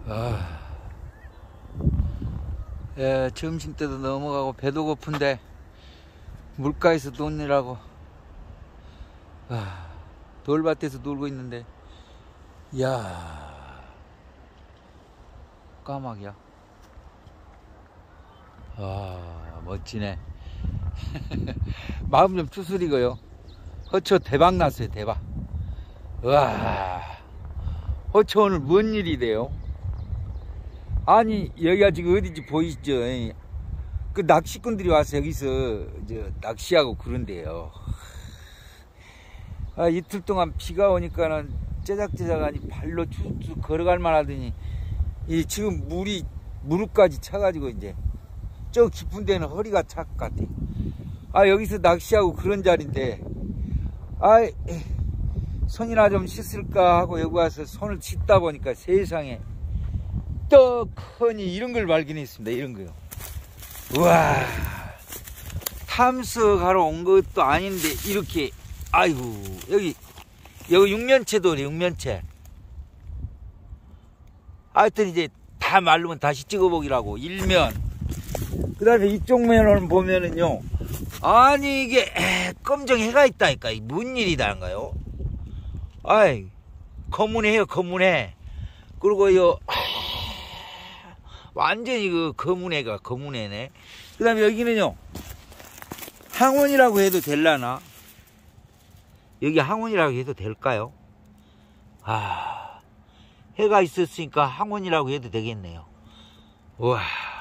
예, 점심때도 넘어가고 배도 고픈데 물가에서 노느라고 돌밭에서 놀고 있는데, 이야, 까마귀야. 멋지네. 마음 좀 추스리고요. 허초 대박 났어요, 대박. 와, 허초 오늘 뭔 일이 돼요? 아니, 여기가 지금 어딘지 보이시죠? 그 낚시꾼들이 와서 여기서 낚시하고 그런데요. 이틀 동안 비가 오니까는 째작째작하니 발로 쭉쭉 걸어갈 만하더니 지금 물이 무릎까지 차가지고 이제 저 깊은 데는 허리가 찰 것 같아. 여기서 낚시하고 그런 자리인데, 손이나 좀 씻을까 하고 여기 와서 손을 씻다 보니까 세상에 떡하니 이런 걸 발견했습니다. 이런 거요. 우와, 탐색하러 온 것도 아닌데 이렇게, 아이고, 여기 육면체도래, 육면체. 하여튼 이제 다 마르면 다시 찍어보기라고, 일면. 그 다음에 이쪽 면을 보면은요, 아니 이게 검정 해가 있다니까. 뭔 일이다는가요? 검은해요, 검은해. 그리고 완전히 그 검은해가 검은해네. 그 다음에 여기는요, 항원이라고 해도 될라나? 여기 항원이라고 해도 될까요? 해가 있었으니까 항원이라고 해도 되겠네요. 우와.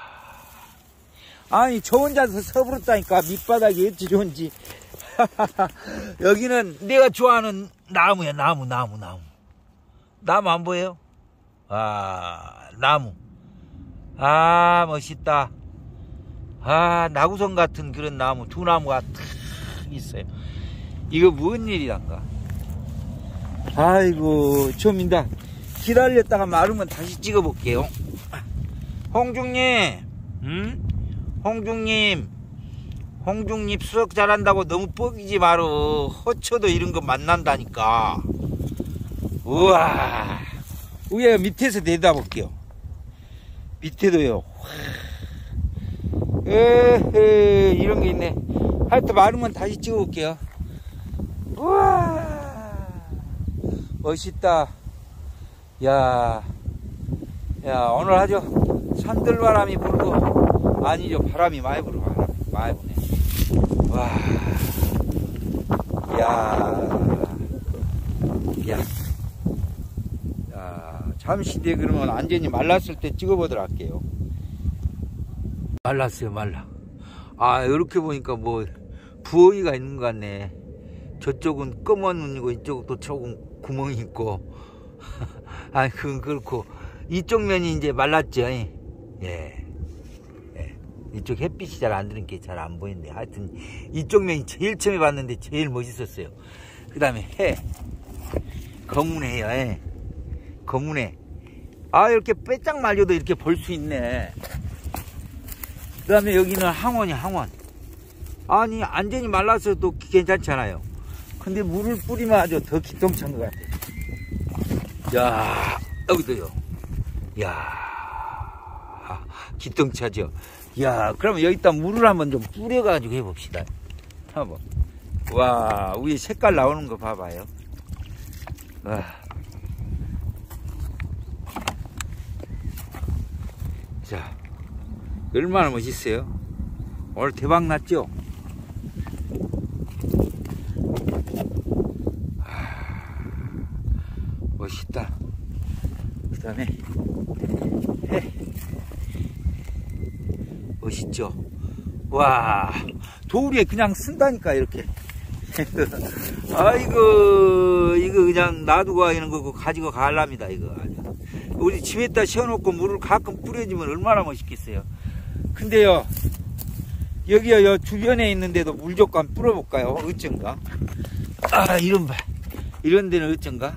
아니, 저 혼자서 서부렀다니까. 밑바닥이 어찌 좋은지. 여기는 내가 좋아하는 나무야. 나무 안 보여요? 나무. 멋있다. 나구성 같은 그런 나무, 두 나무가 탁 있어요. 이거 뭔 일이란가? 아이고, 좀 이따 기다렸다가 마르면 다시 찍어볼게요. 홍중님, 홍중님 수석 잘한다고 너무 뻐기지 마로. 허쳐도 이런 거 만난다니까. 우와, 위에 밑에서 내다볼게요. 밑에도요. 이런 게 있네. 하여튼 마르면 다시 찍어볼게요. 우와, 멋있다. 야, 오늘 아주 산들바람이 불고, 아니죠, 바람이 많이 불어. 많이 부네. 와, 야, 잠시 뒤에 그러면 완전히 말랐을 때 찍어보도록 할게요. 말랐어요, 말라. 이렇게 보니까 뭐 부엉이가 있는 것 같네. 저쪽은 검은 눈이고 이쪽은 또 조금 구멍이 있고. 그건 그렇고 이쪽 면이 이제 말랐죠. 예. 이쪽 햇빛이 잘 안 드는 게 잘 안 보이는데, 하여튼 이쪽 면이 제일 처음에 봤는데 제일 멋있었어요. 그 다음에 해, 검은해요. 검은해. 이렇게 빼짝 말려도 이렇게 볼 수 있네. 그 다음에 여기는 항원이, 항원. 아니, 완전히 말라서도 괜찮잖아요. 근데 물을 뿌리면 아주 더 기똥찬 것 같아요. 야, 여기도요. 야, 기똥차죠. 야, 그러면 여기다 물을 한번 좀 뿌려가지고 해봅시다. 한번. 와, 위에 색깔 나오는 거 봐봐요. 와. 자, 얼마나 멋있어요? 오늘 대박 났죠? 멋있다. 그 다음에 멋있죠? 와, 돌에 그냥 쓴다니까, 이렇게. 아이고, 이거 그냥 놔두고 이런 거 가지고 가랍니다, 이거. 우리 집에다 씌워놓고 물을 가끔 뿌려주면 얼마나 멋있겠어요. 근데요, 여기요, 요 주변에 있는데도 물 조금 뿌려볼까요? 어쩐가? 이런 데는 어쩐가?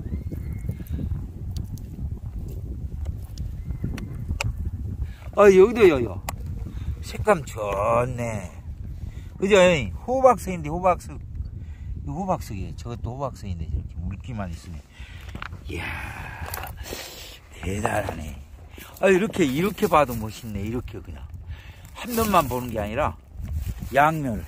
여기도요, 색감 좋네. 그죠? 호박색인데, 호박색. 이거 호박색이에요. 저것도 호박색인데, 이렇게 물기만 있으면. 이야, 대단하네. 이렇게 봐도 멋있네. 이렇게 그냥 한 면만 보는 게 아니라 양면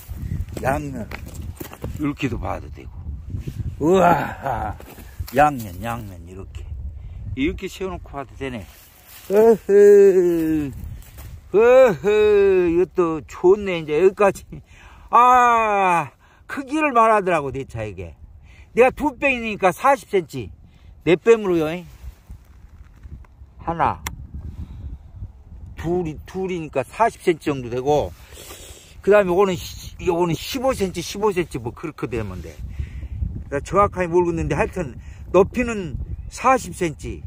이렇게도 봐도 되고. 우와, 양면 이렇게 세워놓고 봐도 되네. 이것도 좋네. 이제 여기까지. 크기를 말하더라고. 내 차 이게 내가 2뺨이니까 40cm 4뺨으로요. 하나 둘이니까 40cm 정도 되고, 그 다음에 요거는 15cm 뭐 그렇게 되면 돼. 나 정확하게 모르겠는데 하여튼 높이는 40cm,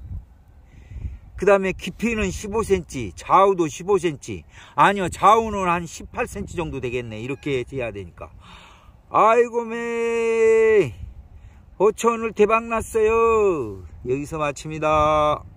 그 다음에 깊이는 15cm, 좌우도 15cm. 아니요, 좌우는 한 18cm 정도 되겠네. 이렇게 돼야 되니까. 아이고 매 5,000원을 대박 났어요. 여기서 마칩니다.